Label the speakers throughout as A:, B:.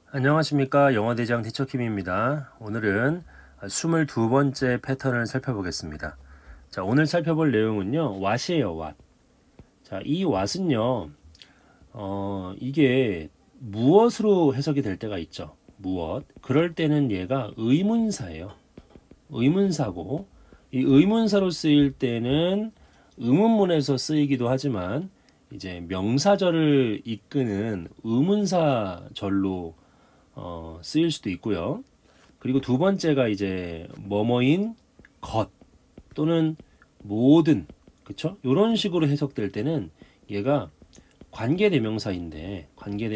A: 안녕하십니까. 영어대장 티처킴입니다. 오늘은 22번째 패턴을 살펴보겠습니다. 자, 오늘 살펴볼 내용은요, what이에요, what. 자, 이 what은요, 이게 무엇으로 해석이 될 때가 있죠. 무엇. 그럴 때는 얘가 의문사예요. 의문사고, 이 의문사로 쓰일 때는 의문문에서 쓰이기도 하지만, 이제 명사절을 이끄는 의문사절로 쓰일 수도 있고요. 그리고 두 번째가 이제 뭐뭐인 것 또는 모든, 그쵸? 이런 식으로 해석될 때는 얘가 관계대명사인데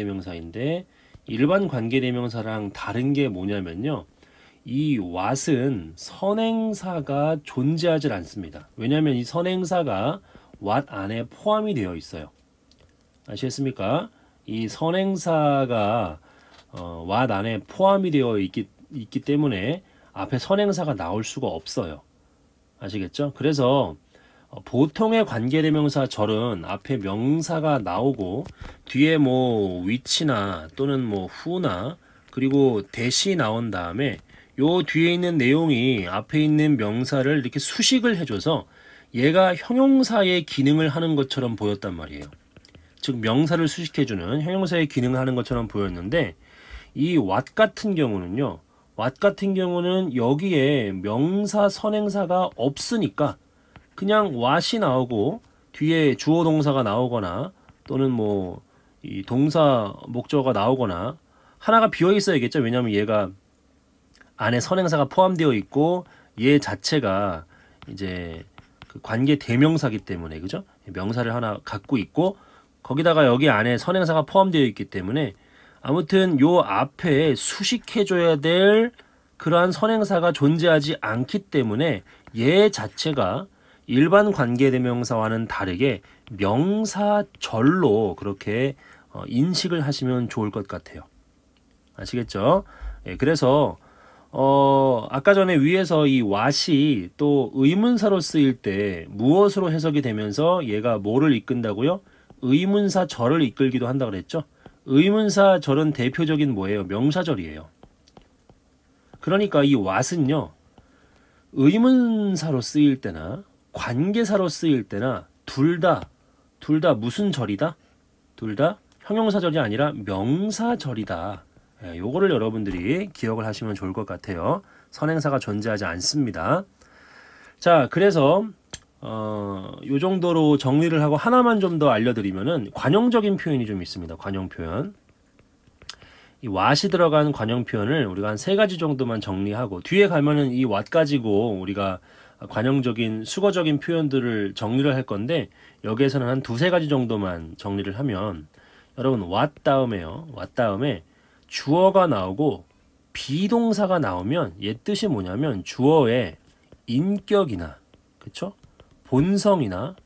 A: 일반 관계대명사랑 다른 게 뭐냐면요, 이 what은 선행사가 존재하지 않습니다. 왜냐하면 이 선행사가 what 안에 포함이 되어 있어요. 아시겠습니까? 이 선행사가 what 안에 포함이 되어 있기 때문에 앞에 선행사가 나올 수가 없어요. 아시겠죠? 그래서 보통의 관계대명사 절은 앞에 명사가 나오고 뒤에 뭐 위치나 또는 뭐 who나 그리고 대시 나온 다음에 요 뒤에 있는 내용이 앞에 있는 명사를 이렇게 수식을 해줘서 얘가 형용사의 기능을 하는 것처럼 보였단 말이에요. 즉 명사를 수식해주는 형용사의 기능을 하는 것처럼 보였는데, 이 what 같은 경우는요, what 같은 경우는 여기에 명사 선행사가 없으니까 그냥 what이 나오고 뒤에 주어 동사가 나오거나 또는 뭐 이 동사 목적어가 나오거나 하나가 비어 있어야겠죠. 왜냐하면 얘가 안에 선행사가 포함되어 있고 얘 자체가 이제 그 관계 대명사기 때문에, 그죠? 명사를 하나 갖고 있고 거기다가 여기 안에 선행사가 포함되어 있기 때문에 아무튼 요 앞에 수식해줘야 될 그러한 선행사가 존재하지 않기 때문에 얘 자체가 일반 관계대명사와는 다르게 명사절로 그렇게 인식을 하시면 좋을 것 같아요. 아시겠죠? 예, 그래서 아까 전에 위에서 이 what이 또 의문사로 쓰일 때 무엇으로 해석이 되면서 얘가 뭐를 이끈다고요? 의문사절을 이끌기도 한다고 그랬죠? 의문사절은 대표적인 뭐예요? 명사절이에요. 그러니까 이 what은요, 의문사로 쓰일 때나 관계사로 쓰일 때나 둘 다 무슨 절이다? 둘 다 형용사절이 아니라 명사절이다. 예, 요거를 여러분들이 기억을 하시면 좋을 것 같아요. 선행사가 존재하지 않습니다. 자, 그래서 요 정도로 정리를 하고 하나만 좀 더 알려드리면은 관용적인 표현이 좀 있습니다. 관용 표현. 이 what이 들어간 관용 표현을 우리가 한 3가지 정도만 정리하고 뒤에 가면은 이 what 가지고 우리가 관용적인 수거적인 표현들을 정리를 할 건데 여기에서는 한 2-3가지 정도만 정리를 하면, 여러분 what 다음에 주어가 나오고 비동사가 나오면 얘 뜻이 뭐냐면 주어의 인격이나, 그쵸? 본성이나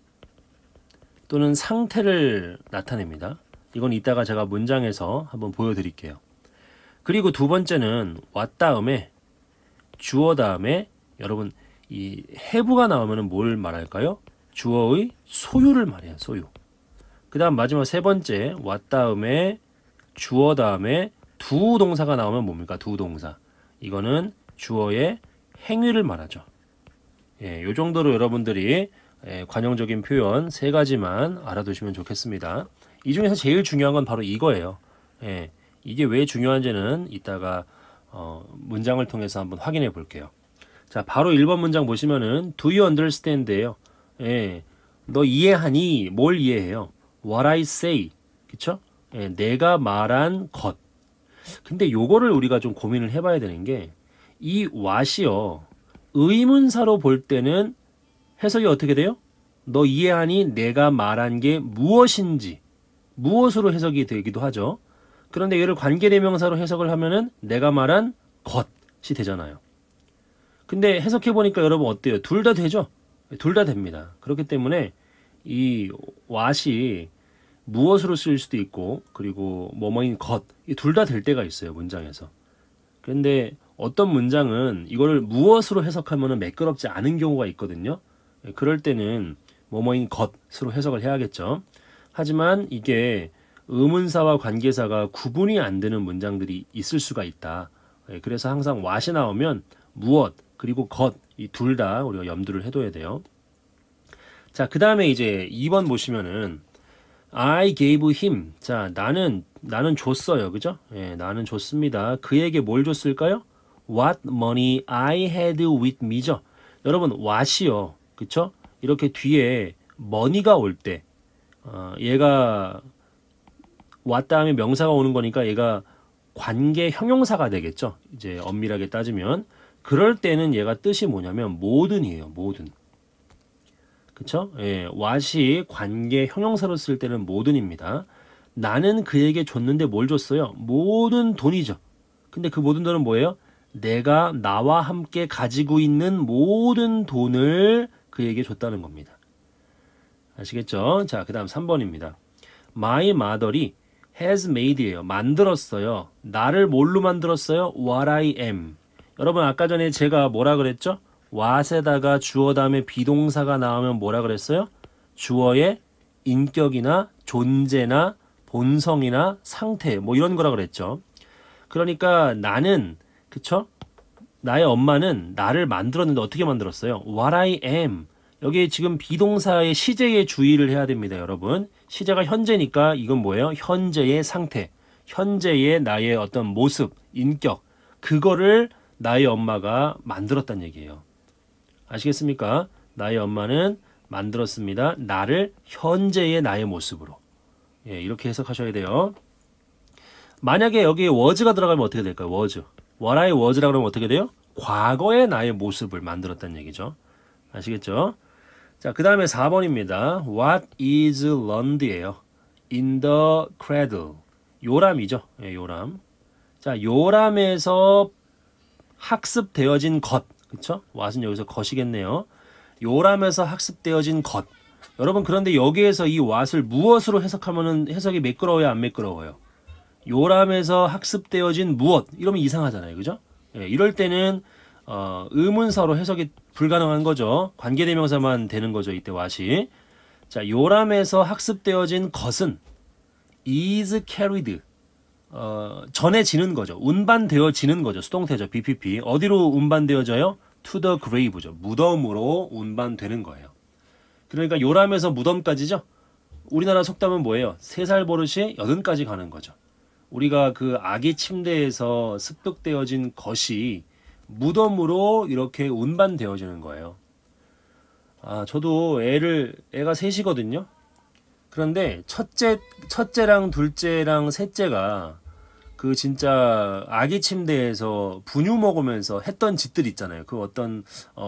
A: 또는 상태를 나타냅니다. 이건 이따가 제가 문장에서 한번 보여드릴게요. 그리고 두 번째는 what 다음에 주어 다음에 여러분 이 have가 나오면 뭘 말할까요? 주어의 소유를 말해요. 소유. 그 다음 마지막 세 번째 what 다음에 주어 다음에 두 동사가 나오면 뭡니까? 두 동사. 이거는 주어의 행위를 말하죠. 예, 요 정도로 여러분들이 관용적인 표현 3가지만 알아두시면 좋겠습니다. 이 중에서 제일 중요한 건 바로 이거예요. 예, 이게 왜 중요한지는 이따가 문장을 통해서 한번 확인해 볼게요. 자, 바로 1번 문장 보시면은 Do you understand예요. 예, 너 이해하니? 뭘 이해해요? What I say. 그쵸? 예, 내가 말한 것. 근데 요거를 우리가 좀 고민을 해봐야 되는 게, 이 what이요, 의문사로 볼 때는 해석이 어떻게 돼요? 너 이해하니? 내가 말한 게 무엇인지, 무엇으로 해석이 되기도 하죠. 그런데 얘를 관계대명사로 해석을 하면은 내가 말한 것이 되잖아요. 근데 해석해보니까 여러분 어때요? 둘 다 되죠? 둘 다 됩니다. 그렇기 때문에 이 what이 무엇으로 쓰일 수도 있고 그리고 뭐뭐인 것, 이 둘 다 될 때가 있어요, 문장에서. 그런데 어떤 문장은 이거를 무엇으로 해석하면 매끄럽지 않은 경우가 있거든요. 그럴 때는 뭐뭐인 것으로 해석을 해야겠죠. 하지만 이게 의문사와 관계사가 구분이 안 되는 문장들이 있을 수가 있다. 예, 그래서 항상 what이 나오면 무엇 그리고 것 이 둘 다 우리가 염두를 해둬야 돼요. 자, 그 다음에 이제 2번 보시면은 I gave him. 자, 나는 줬어요. 그죠? 예, 나는 줬습니다. 그에게 뭘 줬을까요? What money I had with me죠. 여러분, what이요. 그쵸? 이렇게 뒤에 money가 올 때, 얘가 what 다음에 명사가 오는 거니까 얘가 관계 형용사가 되겠죠. 이제 엄밀하게 따지면. 그럴 때는 얘가 뜻이 뭐냐면 모든이에요. 모든. 그쵸? 예, what이 관계 형용사로 쓸 때는 모든입니다. 나는 그에게 줬는데 뭘 줬어요? 모든 돈이죠. 근데 그 모든 돈은 뭐예요? 내가 나와 함께 가지고 있는 모든 돈을 그에게 줬다는 겁니다. 아시겠죠? 자, 그 다음 3번입니다. My mother이 has made예요. 만들었어요. 나를 뭘로 만들었어요? What I am. 여러분 아까 전에 제가 뭐라 그랬죠? what에다가 주어 다음에 비동사가 나오면 뭐라 그랬어요? 주어의 인격이나 존재나 본성이나 상태 뭐 이런 거라 그랬죠. 그러니까 나는 그쵸? 나의 엄마는 나를 만들었는데 어떻게 만들었어요? What I am. 여기 지금 비동사의 시제에 주의를 해야 됩니다, 여러분. 시제가 현재니까 이건 뭐예요? 현재의 상태, 현재의 나의 어떤 모습, 인격, 그거를 나의 엄마가 만들었다는 얘기예요. 아시겠습니까? 나의 엄마는 만들었습니다. 나를 현재의 나의 모습으로. 예, 이렇게 해석하셔야 돼요. 만약에 여기에 was가 들어가면 어떻게 될까요? was. What I was라고 하면 어떻게 돼요? 과거의 나의 모습을 만들었다는 얘기죠. 아시겠죠? 자, 그 다음에 4번입니다. What is learned예요. In the cradle. 요람이죠. 예, 요람. 자, 요람에서 학습되어진 것. 그쵸? what은 여기서 것이겠네요. 요람에서 학습되어진 것. 여러분 그런데 여기에서 이 what을 무엇으로 해석하면은 해석이 매끄러워요, 안 매끄러워요? 요람에서 학습되어진 무엇 이러면 이상하잖아요, 그죠? 예, 이럴 때는 의문사로 해석이 불가능한 거죠. 관계대명사만 되는 거죠, 이때 what이. 자, 요람에서 학습되어진 것은 is carried. 전해지는 거죠. 운반되어지는 거죠. 수동태죠. BPP. 어디로 운반되어져요? To the grave죠. 무덤으로 운반되는 거예요. 그러니까 요람에서 무덤까지죠. 우리나라 속담은 뭐예요? 3살 버릇이 80까지 가는 거죠. 우리가 그 아기 침대에서 습득되어진 것이 무덤으로 이렇게 운반되어지는 거예요. 아, 저도 애가 셋이거든요. 그런데 첫째랑 둘째랑 셋째가 그 진짜 아기 침대에서 분유 먹으면서 했던 짓들 있잖아요. 그 어떤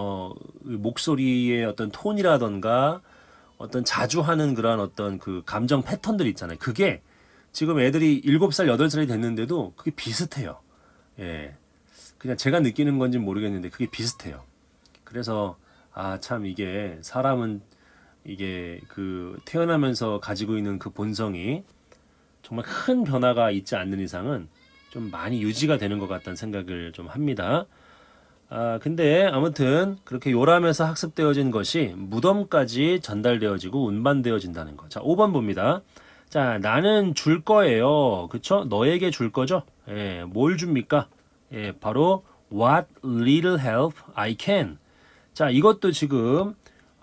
A: 목소리의 어떤 톤이라던가 어떤 자주 하는 그런 어떤 그 감정 패턴들 있잖아요. 그게 지금 애들이 7살, 8살이 됐는데도 그게 비슷해요. 예. 그냥 제가 느끼는 건지 모르겠는데 그게 비슷해요. 그래서 참 이게 사람은 이게 그 태어나면서 가지고 있는 그 본성이 정말 큰 변화가 있지 않는 이상은 좀 많이 유지가 되는 것 같다는 생각을 좀 합니다. 근데 아무튼 그렇게 요람에서 학습되어진 것이 무덤까지 전달되어지고 운반되어진다는 거. 자, 5번 봅니다. 자, 나는 줄 거예요. 그쵸? 너에게 줄 거죠? 예, 뭘 줍니까? 예, 바로 what little help I can. 자, 이것도 지금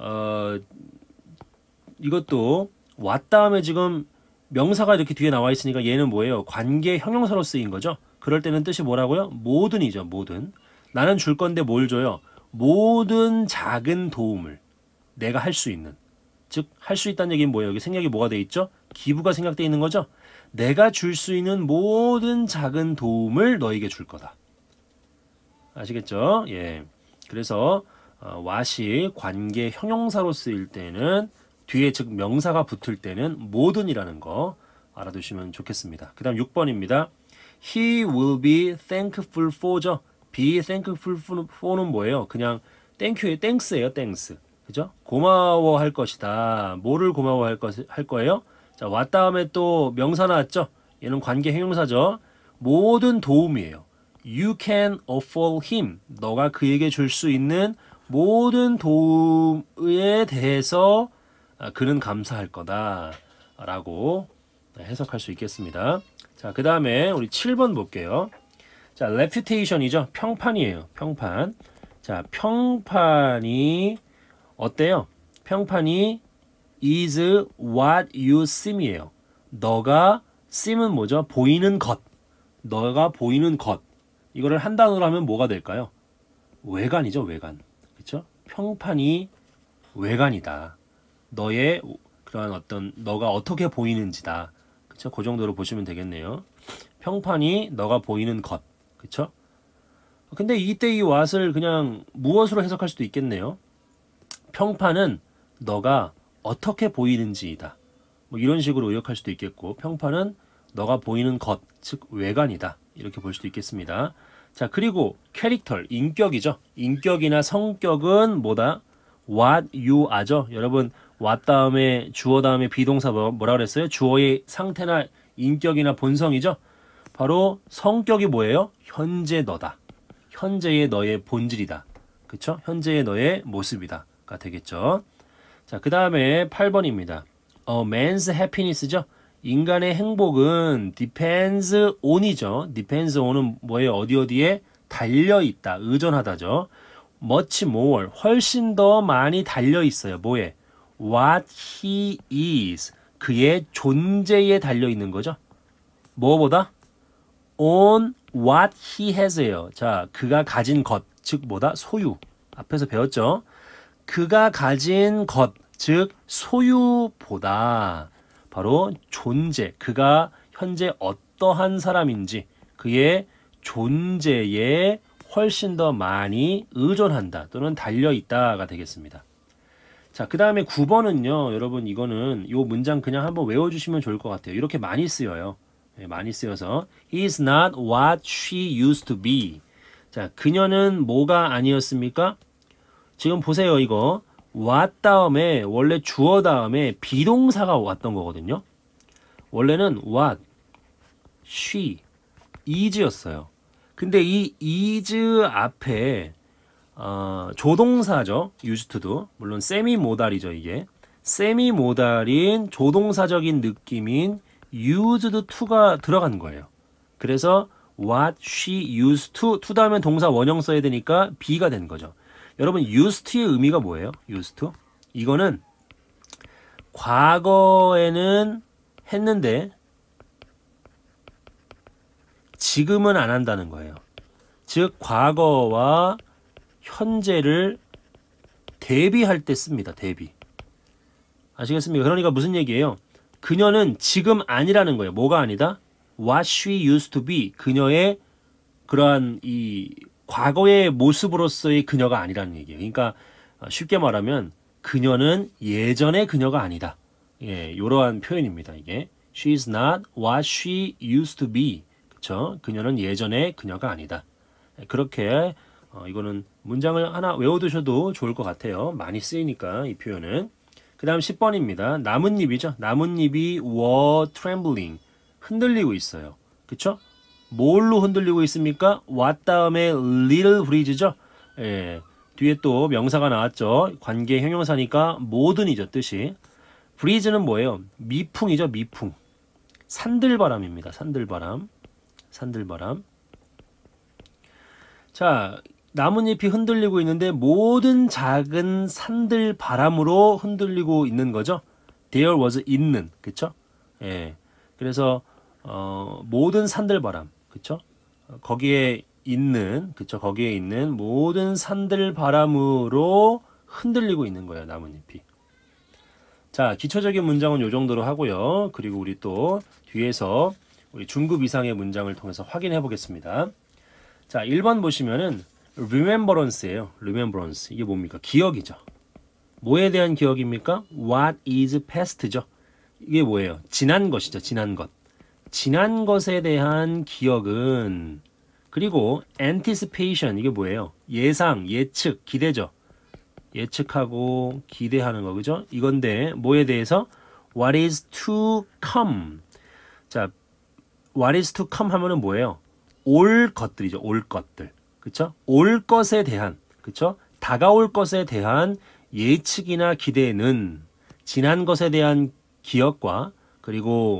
A: 이것도 what 다음에 지금 명사가 이렇게 뒤에 나와 있으니까 얘는 뭐예요? 관계 형용사로 쓰인 거죠. 그럴 때는 뜻이 뭐라고요? 모든이죠. 모든. 나는 줄 건데 뭘 줘요? 모든 작은 도움을 내가 할 수 있는. 즉 할 수 있다는 얘기는 뭐예요? 여기 생략이 뭐가 돼 있죠? 기부가 생략되어 있는 거죠. 내가 줄 수 있는 모든 작은 도움을 너에게 줄 거다. 아시겠죠? 예. 그래서 what이 관계 형용사로 쓰일 때는 뒤에 즉 명사가 붙을 때는 모든이라는 거 알아두시면 좋겠습니다. 그 다음 6번입니다. He will be thankful for죠. be thankful for는 뭐예요? 그냥 thank의 thanks예요. thanks. 그죠? 고마워할 것이다. 뭐를 고마워할 거예요? 자, what 다음에 또 명사 나왔죠? 얘는 관계 형용사죠. 모든 도움이에요. You can afford him. 너가 그에게 줄 수 있는 모든 도움에 대해서 그는 감사할 거다 라고 해석할 수 있겠습니다. 자, 그 다음에 우리 7번 볼게요. 자, reputation이죠. 평판이에요. 평판. 자, 평판이 어때요? 평판이 is what you seem이에요. 너가 seem은 뭐죠? 보이는 것. 너가 보이는 것. 이거를 한 단어로 하면 뭐가 될까요? 외관이죠, 외관. 그렇죠? 평판이 외관이다. 너의 그런 어떤 너가 어떻게 보이는지다. 그렇죠? 그 정도로 보시면 되겠네요. 평판이 너가 보이는 것. 그렇죠? 근데 이때 이 what을 그냥 무엇으로 해석할 수도 있겠네요. 평판은 너가 어떻게 보이는지이다. 뭐 이런 식으로 의역할 수도 있겠고, 평판은 너가 보이는 것, 즉 외관이다. 이렇게 볼 수도 있겠습니다. 자, 그리고 캐릭터, 인격이죠. 인격이나 성격은 뭐다? what you are죠. 여러분, what 다음에 주어 다음에 비동사 뭐라 그랬어요? 주어의 상태나 인격이나 본성이죠. 바로 성격이 뭐예요? 현재 너다. 현재의 너의 본질이다. 그쵸? 현재의 너의 모습이다가 되겠죠. 자, 그 다음에 8번입니다. man's happiness죠. 인간의 행복은 depends on이죠. depends on은 뭐예요? 어디에 달려있다. 의존하다죠. much more, 훨씬 더 많이 달려있어요. 뭐에? what he is, 그의 존재에 달려있는 거죠. 뭐보다? on what he has예요. 자, 그가 가진 것, 즉 뭐다? 소유. 앞에서 배웠죠. 그가 가진 것, 즉 소유보다 바로 존재, 그가 현재 어떠한 사람인지 그의 존재에 훨씬 더 많이 의존한다 또는 달려있다가 되겠습니다. 자, 그 다음에 9번은요. 여러분, 이거는 이 문장 그냥 한번 외워주시면 좋을 것 같아요. 이렇게 많이 쓰여요. 네, 많이 쓰여서 He is not what she used to be. 자, 그녀는 뭐가 아니었습니까? 지금 보세요. 이거 what 다음에 원래 주어 다음에 비동사가 왔던 거거든요. 원래는 what, she, is였어요. 근데 이 is 앞에 조동사죠. used to도. 물론 세미모달이죠. 이게 세미모달인 조동사적인 느낌인 used to가 들어간 거예요. 그래서 what she used to 다음에 동사 원형 써야 되니까 be가 된 거죠. 여러분, used to의 의미가 뭐예요? used to? 이거는 과거에는 했는데 지금은 안 한다는 거예요. 즉 과거와 현재를 대비할 때 씁니다. 대비. 아시겠습니까? 그러니까 무슨 얘기예요? 그녀는 지금 아니라는 거예요. 뭐가 아니다? What she used to be. 그녀의 그러한 이 과거의 모습으로서의 그녀가 아니라는 얘기예요. 그러니까 쉽게 말하면 그녀는 예전의 그녀가 아니다. 예, 이러한 표현입니다. 이게 She is not what she used to be. 그렇죠? 그녀는 예전의 그녀가 아니다. 그렇게 이거는 문장을 하나 외워두셔도 좋을 것 같아요. 많이 쓰이니까 이 표현은. 그 다음 10번입니다. 나뭇잎이죠. 나뭇잎이 were trembling. 흔들리고 있어요. 그쵸? 뭘로 흔들리고 있습니까? what 다음에 little breeze죠. 예, 뒤에 또 명사가 나왔죠. 관계 형용사니까 모든이죠. 뜻이. breeze는 뭐예요? 미풍이죠. 미풍. 산들바람입니다. 산들바람. 산들바람. 자, 나뭇잎이 흔들리고 있는데 모든 작은 산들바람으로 흔들리고 있는 거죠. There was 있는. 그쵸? 예. 그래서 모든 산들바람. 그쵸? 거기에 있는, 그쵸? 거기에 있는 모든 산들바람으로 흔들리고 있는 거예요. 나뭇잎이. 자, 기초적인 문장은 요 정도로 하고요. 그리고 우리 또 뒤에서 우리 중급 이상의 문장을 통해서 확인해 보겠습니다. 자, 1번 보시면은 remembrance예요. remembrance. 이게 뭡니까? 기억이죠. 뭐에 대한 기억입니까? What is past죠. 이게 뭐예요? 지난 것이죠. 지난 것. 지난 것에 대한 기억은, 그리고 anticipation. 이게 뭐예요? 예상, 예측, 기대죠. 예측하고 기대하는 거, 그죠? 이건데 뭐에 대해서? What is to come. 자, what is to come 하면은 뭐예요? 올 것들이죠. 올 것들. 그쵸? 올 것에 대한, 그쵸? 다가올 것에 대한 예측이나 기대는 지난 것에 대한 기억과 그리고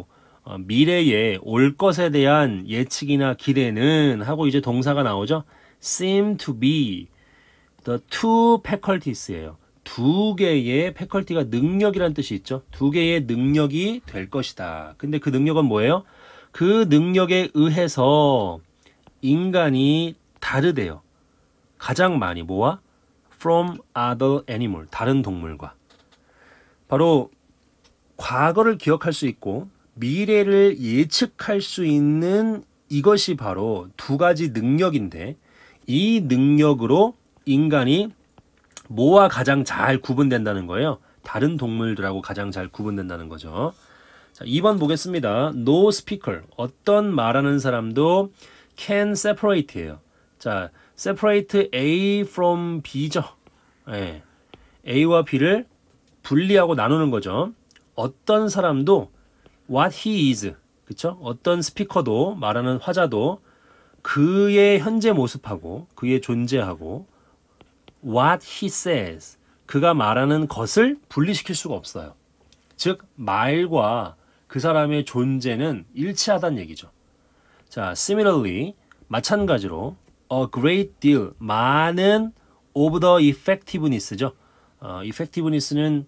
A: 미래에 올 것에 대한 예측이나 기대는 하고 이제 동사가 나오죠. seem to be the two faculties예요. 두 개의 faculty가 능력이란 뜻이 있죠. 두 개의 능력이 될 것이다. 근데 그 능력은 뭐예요? 그 능력에 의해서 인간이 다르대요. 가장 많이 뭐와? From other animal, 다른 동물과. 바로 과거를 기억할 수 있고 미래를 예측할 수 있는 이것이 바로 두 가지 능력인데 이 능력으로 인간이 뭐와 가장 잘 구분된다는 거예요. 다른 동물들하고 가장 잘 구분된다는 거죠. 자, 2번 보겠습니다. No speaker. 어떤 말하는 사람도 can separate예요. 자, separate A from B죠. 예. A와 B를 분리하고 나누는 거죠. 어떤 사람도 what he is, 그쵸? 어떤 스피커도 말하는 화자도 그의 현재 모습하고 그의 존재하고 what he says, 그가 말하는 것을 분리시킬 수가 없어요. 즉 말과 그 사람의 존재는 일치하다는 얘기죠. 자, similarly, 마찬가지로 a great deal, 많은 of the effectiveness죠. effectiveness는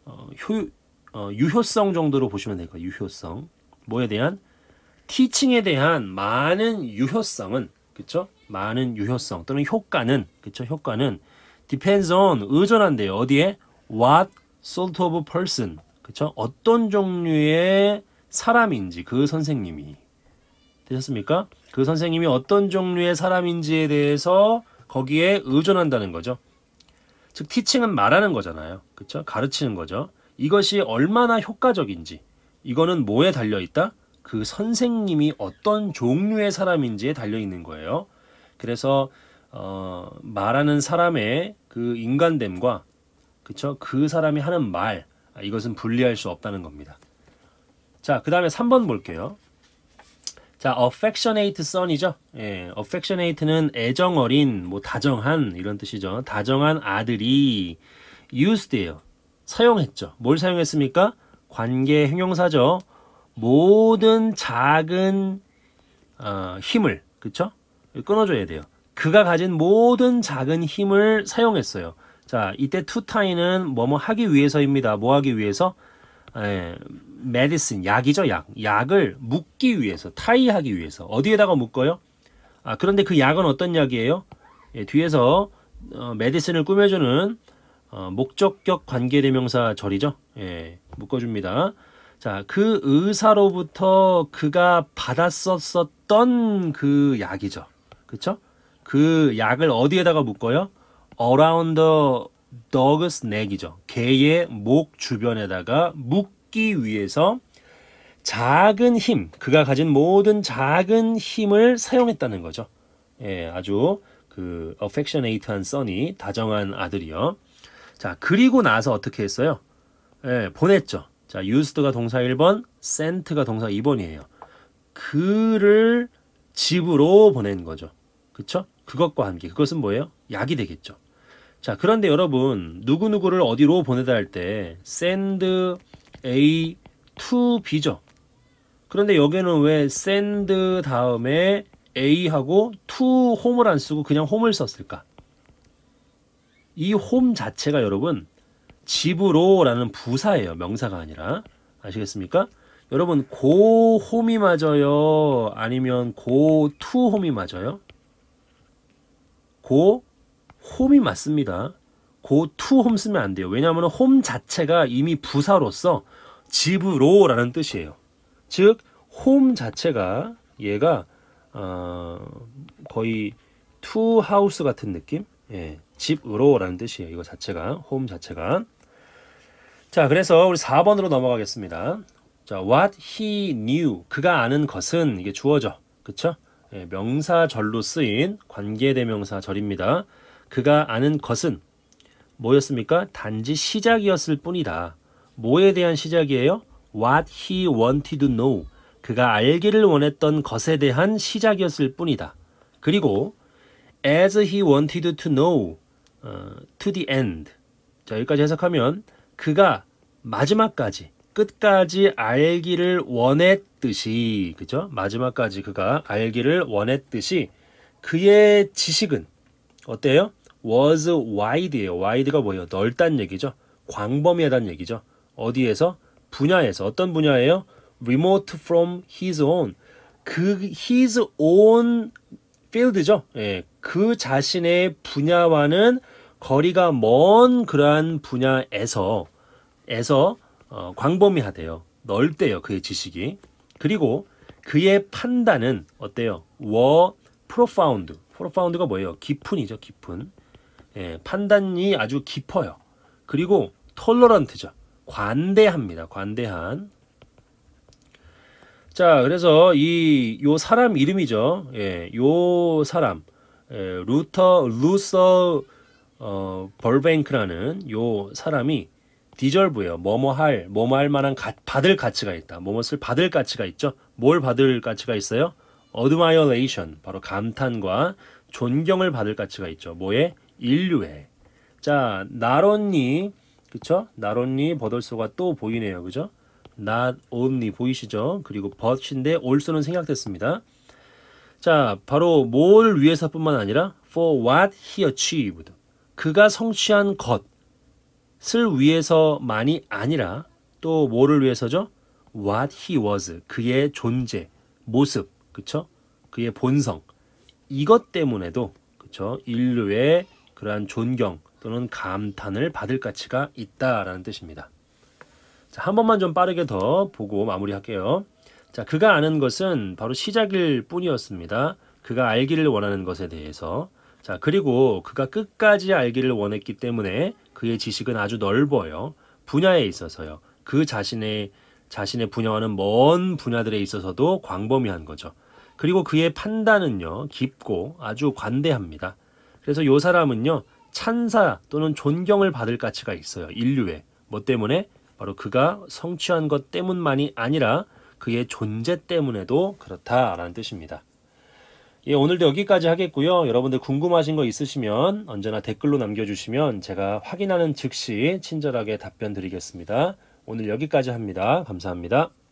A: 유효성 정도로 보시면 될 거예요. 유효성. 뭐에 대한? 티칭에 대한 많은 유효성은, 그쵸? 많은 유효성 또는 효과는, 그쵸? 효과는 depends on, 의존한대요. 어디에? What sort of person, 그쵸? 어떤 종류의 사람인지 그 선생님이. 되셨습니까? 그 선생님이 어떤 종류의 사람인지에 대해서 거기에 의존한다는 거죠. 즉 티칭은 말하는 거잖아요. 그쵸? 가르치는 거죠. 이것이 얼마나 효과적인지, 이거는 뭐에 달려있다? 그 선생님이 어떤 종류의 사람인지에 달려있는 거예요. 그래서 말하는 사람의 그 인간됨과, 그쵸? 그 사람이 하는 말, 이것은 분리할 수 없다는 겁니다. 자, 그 다음에 3번 볼게요. 자, affectionate son이죠. 예, affectionate는 애정어린, 뭐 다정한 이런 뜻이죠. 다정한 아들이 used예요. 사용했죠. 뭘 사용했습니까? 관계 형용사죠. 모든 작은 힘을, 그쵸? 끊어줘야 돼요. 그가 가진 모든 작은 힘을 사용했어요. 자, 이때 to tie는 뭐뭐 하기 위해서입니다. 뭐 하기 위해서? medicine, 약이죠, 약. 약을 묶기 위해서, 타이하기 위해서. 어디에다가 묶어요? 그런데 그 약은 어떤 약이에요? 예, 뒤에서 medicine을 꾸며주는 목적격 관계대명사 절이죠. 예, 묶어줍니다. 자, 그 의사로부터 그가 받았었던 그 약이죠. 그쵸? 그 약을 어디에다가 묶어요? around the dog's neck이죠. 개의 목 주변에다가 묶기 위해서 작은 힘, 그가 가진 모든 작은 힘을 사용했다는 거죠. 예, 아주 그 affectionate한 son이, 다정한 아들이요. 자, 그리고 나서 어떻게 했어요? 예, 보냈죠. 자, used가 동사 1번, sent가 동사 2번이에요. 그를 집으로 보낸 거죠. 그쵸? 그것과 함께. 그것은 뭐예요? 약이 되겠죠. 자, 그런데 여러분, 누구누구를 어디로 보내다 할 때 send A to B죠. 그런데 여기는 왜 send 다음에 A하고 to home을 안 쓰고 그냥 home을 썼을까? 이 home 자체가 여러분 집으로라는 부사예요. 명사가 아니라. 아시겠습니까? 여러분 go home이 맞아요? 아니면 go to home이 맞아요? go home이 맞습니다. go to home 쓰면 안 돼요. 왜냐하면 home 자체가 이미 부사로서 집으로라는 뜻이에요. 즉 home 자체가 얘가 거의 to house 같은 느낌? 예, 집으로라는 뜻이에요. 이거 자체가, home 자체가. 자, 그래서 우리 4번으로 넘어가겠습니다. 자, what he knew, 그가 아는 것은, 이게 주어죠. 그쵸? 예, 명사절로 쓰인 관계대명사절입니다. 그가 아는 것은 뭐였습니까? 단지 시작이었을 뿐이다. 뭐에 대한 시작이에요? What he wanted to know, 그가 알기를 원했던 것에 대한 시작이었을 뿐이다. 그리고 as he wanted to know to the end. 자, 여기까지 해석하면 그가 마지막까지, 끝까지 알기를 원했듯이, 그죠? 마지막까지 그가 알기를 원했듯이 그의 지식은 어때요? was wide예요. wide가 뭐예요? 넓다는 얘기죠. 광범위하다는 얘기죠. 어디에서? 분야에서. 어떤 분야예요? remote from his own. 그 his own field죠. 예, 그 자신의 분야와는 거리가 먼 그러한 분야에서 광범위하대요. 넓대요. 그의 지식이. 그리고 그의 판단은 어때요? were profound. profound가 뭐예요? 깊은이죠. 깊은. 예, 판단이 아주 깊어요. 그리고 tolerant죠. 관대합니다. 관대한. 자, 그래서 요 사람 이름이죠. 예, 요 사람 루서 벌뱅크라는 요 사람이 디절브예요. 뭐뭐 할 만한 받을 가치가 있다. 뭐뭇을 받을 가치가 있죠. 뭘 받을 가치가 있어요? admiration, 바로 감탄과 존경을 받을 가치가 있죠. 뭐에? 인류에. 자, 나론니, 그쵸? 나론니 버덜소가 또 보이네요. 그죠? not only 보이시죠? 그리고 but인데 also는 생략됐습니다. 자, 바로 뭘 위해서뿐만 아니라 for what he achieved. 그가 성취한 것을 위해서만이 아니라 또 뭐를 위해서죠? what he was. 그의 존재, 모습, 그쵸? 그의 본성. 이것 때문에도 그쵸? 인류의 그러한 존경 또는 감탄을 받을 가치가 있다라는 뜻입니다. 자, 한 번만 좀 빠르게 더 보고 마무리할게요. 자, 그가 아는 것은 바로 시작일 뿐이었습니다. 그가 알기를 원하는 것에 대해서. 자, 그리고 그가 끝까지 알기를 원했기 때문에 그의 지식은 아주 넓어요. 분야에 있어서요. 그 자신의 분야와는 먼 분야들에 있어서도 광범위한 거죠. 그리고 그의 판단은요, 깊고 아주 관대합니다. 그래서 이 사람은요, 찬사 또는 존경을 받을 가치가 있어요. 인류에. 뭐 때문에? 바로 그가 성취한 것 때문만이 아니라 그의 존재 때문에도 그렇다라는 뜻입니다. 예, 오늘도 여기까지 하겠고요. 여러분들 궁금하신 거 있으시면 언제나 댓글로 남겨주시면 제가 확인하는 즉시 친절하게 답변 드리겠습니다. 오늘 여기까지 합니다. 감사합니다.